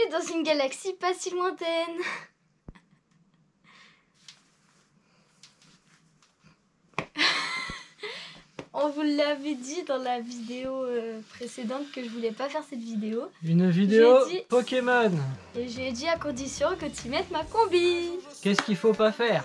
dans une galaxie pas si lointaine. On vous l'avait dit dans la vidéo précédente que je voulais pas faire cette vidéo. Une vidéo J'ai dit- Pokémon. Et j'ai dit à condition que tu mettes ma combi. Qu'est-ce qu'il faut pas faire?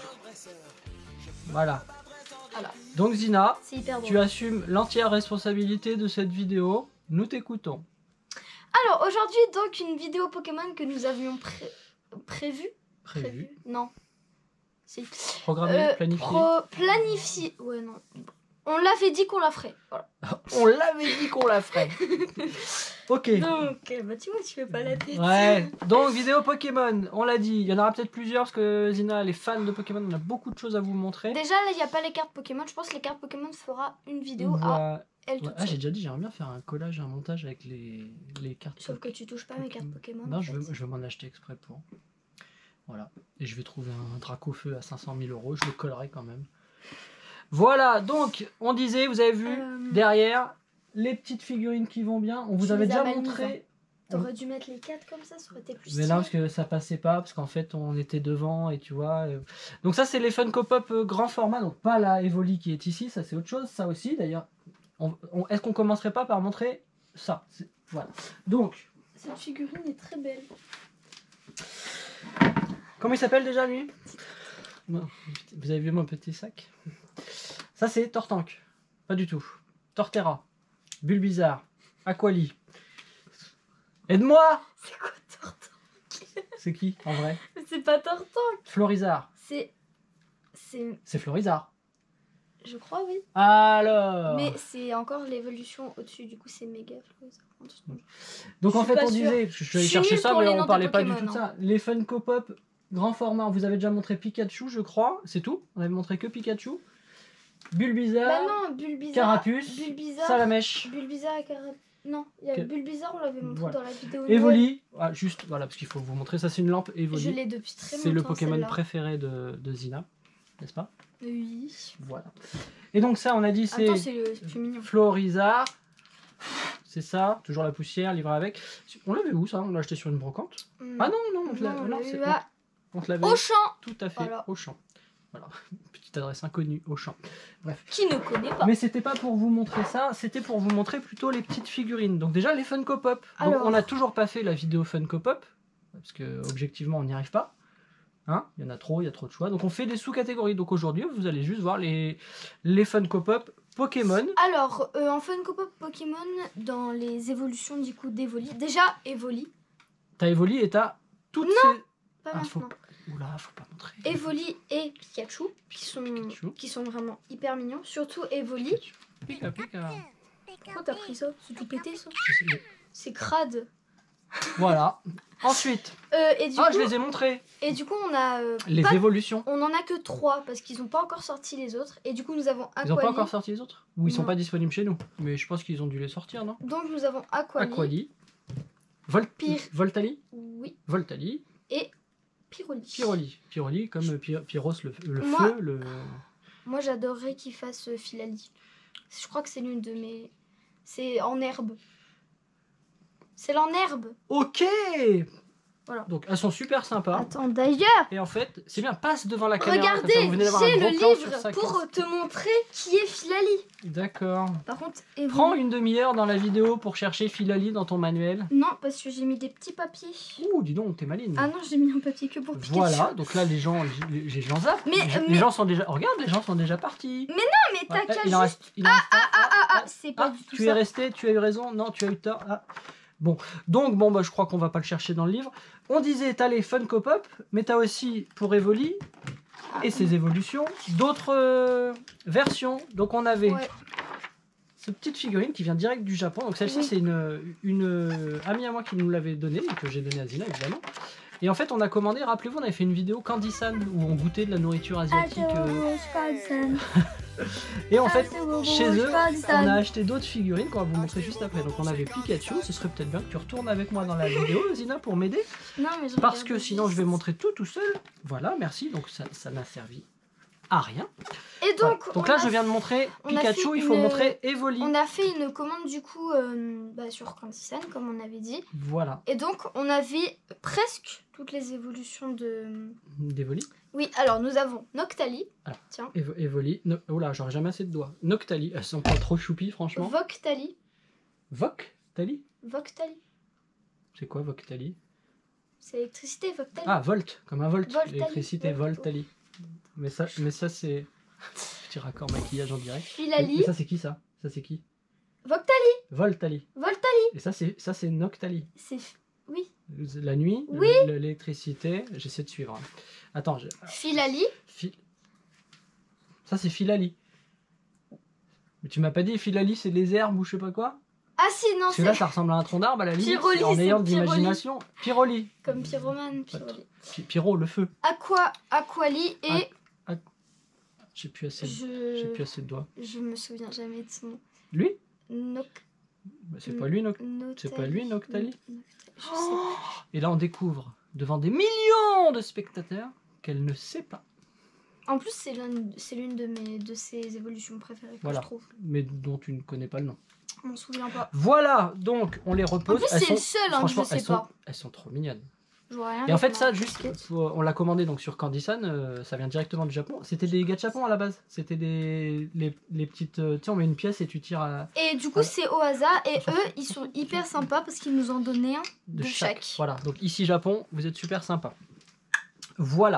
Voilà. Voilà, Donc Zina, c'est hyper drôle. tu assumes l'entière responsabilité de cette vidéo. Nous t'écoutons. Alors aujourd'hui donc une vidéo Pokémon que nous avions prévue. Non. Si. Programmé, planifié. Planifié. Ouais non. On l'avait dit qu'on la ferait. Voilà. On l'avait dit qu'on la ferait. Ok. Donc bah tu vois tu fais pas la tête. Ouais. Donc vidéo Pokémon, on l'a dit. Il y en aura peut-être plusieurs parce que Zina, elle est fan de Pokémon. On a beaucoup de choses à vous montrer. Déjà là il n'y a pas les cartes Pokémon. Je pense que les cartes Pokémon fera une vidéo à Voilà. elle Ouais. toute Ah, j'ai seule. déjà dit, j'aimerais bien faire un collage, un montage avec les cartes. Sauf que tu touches pas mes cartes Pokémon. Non, en je fait. veux m'en acheter exprès pour. Voilà. Et je vais trouver un Dracofeu à 500 000 €. Je le collerai quand même. Voilà. Donc, on disait, vous avez vu derrière les petites figurines qui vont bien. On vous Tu avait les as déjà mal mises, montré. T'aurais dû mettre les 4 comme ça aurait été plus Mais stylé. là, parce que ça passait pas, parce qu'en fait, on était devant et tu vois. Donc, ça, c'est les Funko Pop grand format. Donc, pas la Evoli qui est ici. Ça, c'est autre chose. Ça aussi, d'ailleurs. Est-ce qu'on commencerait pas par montrer ça? Voilà. Donc. Cette figurine est très belle. Comment il s'appelle déjà lui? Non, vous avez vu mon petit sac? Ça c'est Tortank. Pas du tout. Torterra. Bulbizarre. Aquali. Aide-moi! C'est quoi Tortank? C'est qui en vrai? C'est pas Tortank. Florizard. C'est... C'est Florizard. Je crois oui. Alors. Mais c'est encore l'évolution au-dessus. Du coup c'est méga Florizard. Donc en je suis fait pas on sûre. disait, je suis allé Je suis chercher nulle ça pour mais les on noms parlait de pas du Pokémon, tout de hein. ça. Les Funko Pop grand format, on vous avez déjà montré Pikachu je crois, c'est tout. On avait montré que Pikachu. Bulbizarre. Bah non, Bulbizarre. Carapuce. Bulbizarre. Salamèche. Bulbizarre et Carapuce. Non, il y a Que- Bulbizarre, on l'avait montré Voilà. dans la vidéo. Evoli, ah, juste voilà parce qu'il faut vous montrer, ça c'est une lampe Je Evoli. l'ai depuis très longtemps. C'est le Pokémon celle-là. préféré de Zina, n'est-ce pas? Oui. Voilà. Et donc ça on a dit Attends, c'est c'est plus mignon. Florizard. C'est ça, toujours la poussière, livré avec. On l'avait où ça? On l'a acheté sur une brocante? Ah non, on te l'a- Non, non, on c'est- l'a eu à on te l'avait Auchan. tout à fait Voilà. Auchan. Voilà, petite adresse inconnue, Auchan. Bref. Qui ne connaît pas. Mais c'était pas pour vous montrer ça, c'était pour vous montrer plutôt les petites figurines. Donc déjà les Funko Pop. Donc Alors. on n'a toujours pas fait la vidéo Funko Pop, parce que objectivement on n'y arrive pas. Hein, il y en a trop, il y a trop de choix. Donc on fait des sous-catégories. Donc aujourd'hui vous allez juste voir les Funko Pop Pokémon. Alors, en Funko Pop Pokémon, dans les évolutions du coup d'Evoli. Déjà, Evoli. T'as Evoli et t'as toutes Pas Ah, faut maintenant. Oula, faut pas montrer. Evoli et Pikachu, Pikachu. qui sont vraiment hyper mignons. Surtout Evoli. Pika, pika. Pourquoi t'as pris ça? C'est tout pété ça. Je sais- C'est crade. Voilà. Ensuite, Et du je coup, les ai montrés. et du coup, on a Les pas- évolutions. on en a que 3 parce qu'ils n'ont pas encore sorti les autres. Et du coup, nous avons Ils ont pas Aquali. encore sorti les autres? Ou ils sont Non. pas disponibles chez nous? Mais je pense qu'ils ont dû les sortir, non? Donc nous avons Aquali. Aquali. Voltali. Oui. Voltali. Et Pyroli. Pyroli. Pyroli comme Pyros le Moi- feu. Le... Moi, j'adorerais qu'il fasse Filali. Je crois que c'est l'une de mes... C'est en herbe. C'est en herbe. Ok. Voilà. Donc elles sont super sympas. Attends, d'ailleurs, Et en fait, c'est bien, passe devant la caméra. comme ça, regardez, vous venez d'avoir j'ai un le gros plan sur livre sa pour caisse. te montrer qui est Filali. D'accord. Par contre, Evoli- Prends une demi-heure dans la vidéo pour chercher Filali dans ton manuel. Non, parce que j'ai mis des petits papiers. Ouh, dis donc, t'es maline. Ah non, j'ai mis un papier que pour Pikachu. Voilà, donc là les gens zappent. Mais- les mais- gens sont déjà. Regarde, les gens sont déjà partis. Mais t'as Ouais, qu'à il en juste... reste. Il en reste un. Ah, c'est pas Ah, du tout tu es ça. resté, tu as eu raison. Non, tu as eu tort. Ah. Bon, donc bon bah je crois qu'on va pas le chercher dans le livre. On disait t'as les Funko Pop, mais t'as aussi pour Evoli et ses évolutions d'autres versions. Donc on avait Ouais. cette petite figurine qui vient direct du Japon. Donc celle-ci Oui. c'est une amie à moi qui nous l'avait donnée et que j'ai donnée à Zina évidemment. Et en fait on a commandé, rappelez-vous on avait fait une vidéo Candy-san où on goûtait de la nourriture asiatique. Et en fait chez eux on a acheté d'autres figurines qu'on va vous montrer juste après. Donc on avait Pikachu, ce serait peut-être bien que tu retournes avec moi dans la vidéo Zina pour m'aider. Non, mais je Parce regarde que sinon je juste. vais montrer tout seul. Voilà, merci. Donc ça n'a servi à rien. Et donc, Voilà. Donc là, je viens de montrer on a Pikachu, fait il faut une- montrer Evoli. on a fait une commande du coup sur Candysan, comme on avait dit. Voilà, Et donc, on avait presque toutes les évolutions de... d'Evoli. Oui, alors nous avons Noctali. Alors, Tiens. Evoli. Oh là, j'aurais jamais assez de doigts. Noctali, elles sont pas trop choupies, franchement. Voctali. Voctali. Voctali. C'est quoi Voctali? C'est l'électricité, Voctali. Ah, Volt, comme un volt. Voltali, L'électricité, Volt. Voltali. Mais ça c'est... Petit raccord maquillage en direct. Filali. Mais ça, c'est qui, ça? Ça, c'est qui? Voctali. Voltali. Voltali. Et ça, c'est Noctali. C'est... Oui. La nuit, Oui. l'électricité, j'essaie de suivre. Hein. Attends, Filali. Ça, c'est Filali. Mais tu m'as pas dit Filali, c'est les herbes ou je sais pas quoi? Ah si, non, Parce que là, c'est ça ressemble à un tronc d'arbre à la limite. Pyroli, En c'est ayant de Pyroli. l'imagination. Pyroli. comme pyromane. Pyroli. Pyro, le feu. Aquali et... J'ai plus assez de doigts. Je me souviens jamais de son nom. Lui? Noc... Bah, c'est pas lui, C'est pas lui, Noctali? Je sais pas. Et là, on découvre, devant des millions de spectateurs, qu'elle ne sait pas. En plus, c'est l'une de ses évolutions préférées que Voilà. je trouve. Mais dont tu ne connais pas le nom. Je m'en souviens pas. Voilà, donc on les En repose. plus, c'est le seul, hein, que je franchement, sais pas. elles sont trop mignonnes. J'aurais rien Et en fait, avec ça, ma juste, casquette. on l'a commandé donc sur Candysan, ça vient directement du Japon. C'était des gachapons à la base. C'était les petites. Tu sais, on met une pièce et tu tires à Et du coup, Voilà. c'est au hasard. Et eux, ils sont hyper sympas parce qu'ils nous en donnaient un de chaque. Voilà, donc ici Japon, vous êtes super sympa. Voilà.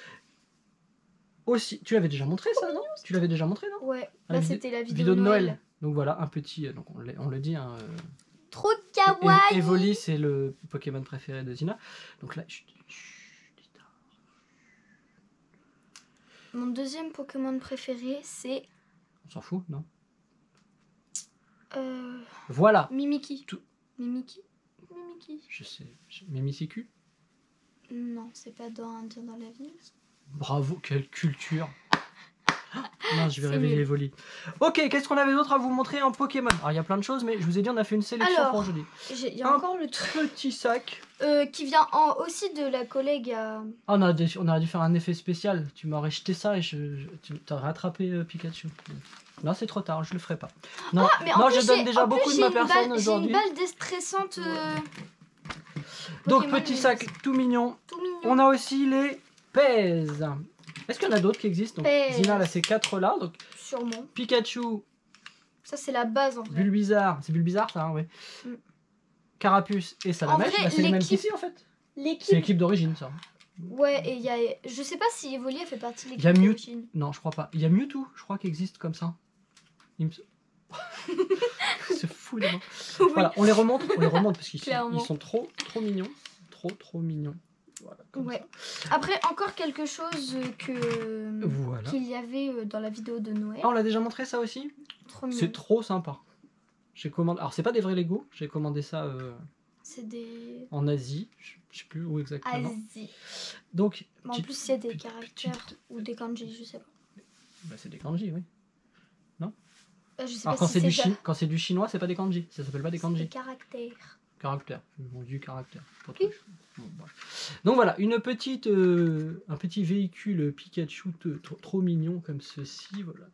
Aussi, tu l'avais déjà montré ça, non? Tu l'avais déjà montré, non? Ouais, Ah, là, la c'était la vidéo de de Noël. Donc voilà, un petit. Donc on le dit. Hein, Trop kawaii. Evoli, c'est le Pokémon préféré de Zina. Donc là, Mon deuxième Pokémon préféré, c'est on s'en fout, non? euh, Voilà. Mimiki. Tout- Mimiki. Je sais. Mimicicu. Non, c'est pas dans la ville. Bravo, quelle culture. Non, je vais C'est réveiller nul. Evoli. Ok, qu'est-ce qu'on avait d'autre à vous montrer en Pokémon? Alors, il y a plein de choses, mais je vous ai dit, on a fait une sélection Alors, pour aujourd'hui. Il y a Un encore le truc Petit sac. qui vient aussi de la collègue à... Ah, on aurait dû faire un effet spécial. Tu m'aurais jeté ça et tu t'aurais rattrapé Pikachu. Non, c'est trop tard, je le ferai pas. Non, Ah, mais en non plus, je donne déjà beaucoup de ma personne J'ai aujourd'hui. une balle déstressante. Donc, Pokémon, petit mais sac tout mignon. Tout mignon. On a aussi les Pèse. Est-ce qu'il y en a d'autres qui existent? Donc, Pèse. Zina, là, c'est 4 là. Donc, Sûrement. Pikachu, Ça, c'est la base en vrai. Bulbizarre. C'est Bulbizarre, ça, hein, oui. Mm. Carapuce et Salamèche. vrai, Bah, c'est les mêmes l'équipe- qu'ici, en fait. C'est L'équipe. l'équipe d'origine, ça. Ouais, et il y a. Je sais pas si Evoli a fait partie de Il y a l'équipe Mew- d'origine. Non, je crois pas. Il y a Mewtwo, je crois, qui existe comme ça. Il me... C'est fou, les gens. Oui. Voilà, on les remonte parce qu'ils Clairement. ils sont trop mignons. Trop mignons. Voilà, comme Ouais. Après, encore quelque chose que Voilà. qu'il y avait dans la vidéo de Noël. Ah, on l'a déjà montré ça aussi? Trop mignon. C'est trop sympa. J'ai commandé. Alors, c'est pas des vrais Lego, j'ai commandé ça C'est des. en Asie. Je sais plus où exactement. Asie. Donc, Mais en petite- plus, il y a des petite- caractères petite- ou des kanji, je sais pas. bah, c'est des kanji, oui. Je sais Alors, pas quand si c'est quand c'est du chinois, c'est pas des kanji. Ça s'appelle pas des des kanji. caractères. Caractère. Bon, du caractère. Pas Oui. trop. Bon, bref. Donc voilà, un petit véhicule Pikachu trop mignon comme ceci. Voilà.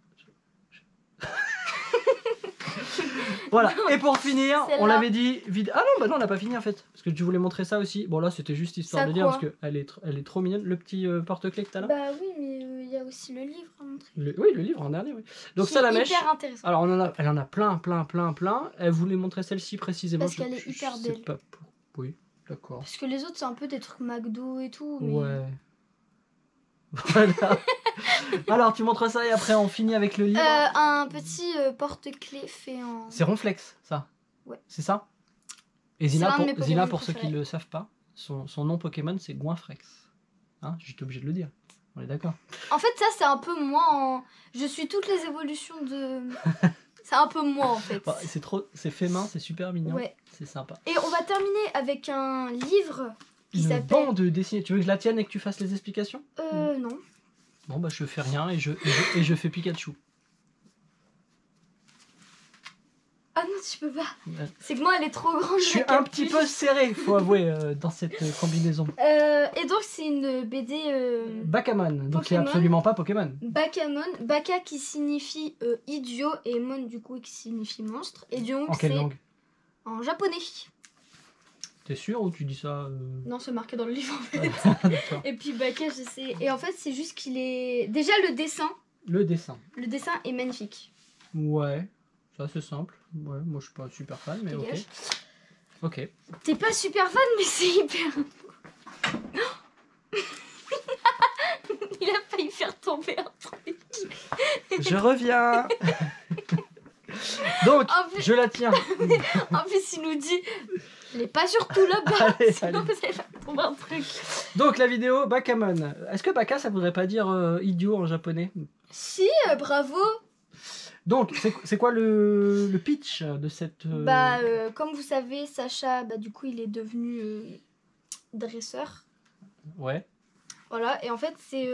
Voilà. Et pour finir, on Celle-là. l'avait dit. Ah non, bah non, on n'a pas fini en fait. Parce que tu voulais montrer ça aussi. Bon, là, c'était juste histoire Ça de dire quoi parce qu'elle est trop mignonne. Le petit porte-clés que t'as là. Bah oui, mais il y a aussi le livre à montrer. Oui, le livre en dernier, oui. Donc, Qui ça, la est mèche. hyper intéressant. Alors, elle en a plein. Elle voulait montrer celle-ci précisément. Parce qu'elle est hyper sais belle. pas pour- Oui, d'accord. Parce que les autres, c'est un peu des trucs McDo et tout. Mais... Ouais. Voilà. Alors, tu montres ça et après, on finit avec le livre. Un petit porte-clés fait en. C'est Ronflex, ça. Ouais. C'est ça. Et C'est Zina, l'un de pour, mes Pokémon Zina, pour ceux qui préférés. ne le savent pas, son nom Pokémon, c'est Goinfrex. Hein, j'étais obligé de le dire. On est d'accord. En fait, ça, c'est un peu moi en. Je suis toutes les évolutions de. C'est un peu moi en fait. Bah, c'est fait main, c'est super mignon. Ouais. C'est sympa. Et on va terminer avec un livre qui Une s'appelle. bande dessinée. Tu veux que je la tienne et que tu fasses les explications? Non. Bon, bah, je fais rien et je fais Pikachu. Ah non, je peux pas. Ouais. C'est que moi, elle est trop grande. Je suis la un petit capuche. peu serré, faut avouer, dans cette combinaison. Et donc, c'est une BD Bakamon, donc c'est Pokémon. absolument pas Pokémon. Bakamon. Baka qui signifie idiot et Mon du coup qui signifie monstre. Et donc, En quelle c'est langue? en japonais. T'es sûr ou tu dis ça Non, c'est marqué dans le livre en fait. D'accord. Et puis Baka, je sais. Et en fait, c'est juste qu'il est. Déjà, le dessin Le dessin. est magnifique. Ouais, ça c'est simple. Ouais, moi je suis pas super fan, mais ok. Dégage. Ok. T'es pas super fan, mais c'est hyper. Il a failli faire tomber un truc. Je reviens. Donc, En plus- je la tiens. En plus, il nous dit. Elle est pas surtout là-bas. Allez, Sinon, allez. vous allez faire tomber un truc. Donc la vidéo Bakamon. Est-ce que Baka ça voudrait pas dire idiot en japonais? Si, bravo. Donc c'est quoi le pitch de cette Comme vous savez, Sacha, du coup, il est devenu dresseur. Ouais, Voilà, et en fait, c'est.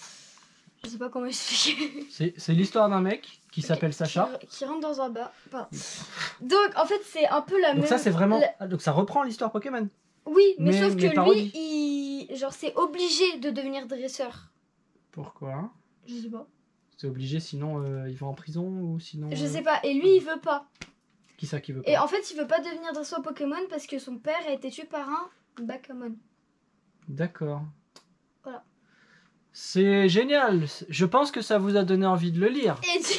Je sais pas comment expliquer. c'est l'histoire d'un mec qui s'appelle Sacha. Qui rentre dans un bar. Enfin, donc, en fait, c'est un peu la même. Donc ça c'est vraiment la- Ah, donc ça reprend l'histoire Pokémon. Oui, mais sauf mais que parodie. lui, genre, c'est obligé de devenir dresseur. Pourquoi? Je sais pas. C'est obligé sinon il va en prison ou sinon Je sais pas. Et lui, il veut pas. Qui ça qui veut pas? Et en fait, il veut pas devenir dresseur Pokémon parce que son père a été tué par un Bakamon. D'accord. Voilà. C'est génial. Je pense que ça vous a donné envie de le lire.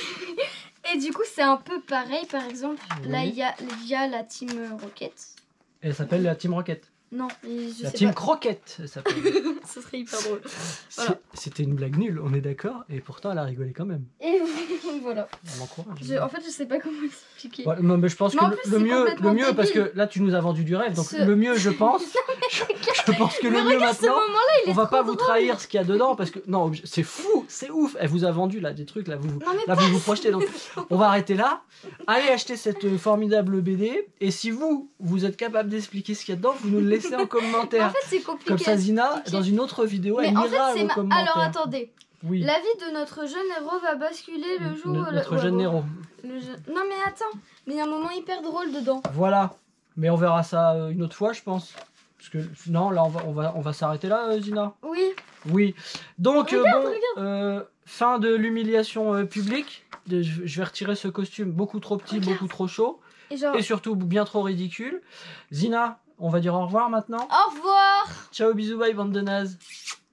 Et du coup, c'est un peu pareil, par exemple. Là, Oui. il y a la Team Rocket. Elle s'appelle la Team Rocket. Non, mais je La sais Team pas. Croquette, elle s'appelle. Ce serait hyper drôle. Voilà. C'était une blague nulle, on est d'accord, et pourtant elle a rigolé quand même. Et voilà. On m'encourage. En fait, je sais pas comment expliquer. Ouais, non, mais je pense Mais que en le, plus, le c'est mieux, complètement le mieux parce débile. que là tu nous as vendu du rêve, donc Ce- le mieux je pense, je pense que Mais le mieux regarde, ce maintenant, moment-là, il est on va trop pas vous drôle. trahir ce qu'il y a dedans parce que non, c'est fou, c'est ouf, elle vous a vendu là des trucs là, vous Non, mais là vous projetez, donc on va arrêter là, allez acheter cette formidable BD et si vous êtes capable d'expliquer ce qu'il y a dedans, vous nous le laissez en Mais en commentaire. fait, c'est compliqué. Comme ça à Zina, expliquer. dans une autre vidéo, Mais elle en fait, lira c'est vos commentaires. Alors, attendez. Oui, La vie de notre jeune héros va basculer le jour où... notre jeune héros. Non, mais attends. Mais il y a un moment hyper drôle dedans. Voilà, mais on verra ça une autre fois, je pense. Parce que non, là on va s'arrêter là, Zina. Oui. Oui. Donc Regarde, fin de l'humiliation publique. Je vais retirer ce costume beaucoup trop petit, Regarde. beaucoup trop chaud, Et genre... et surtout bien trop ridicule. Zina, on va dire au revoir maintenant. Au revoir. Ciao, bisous, bye, bande de nazes.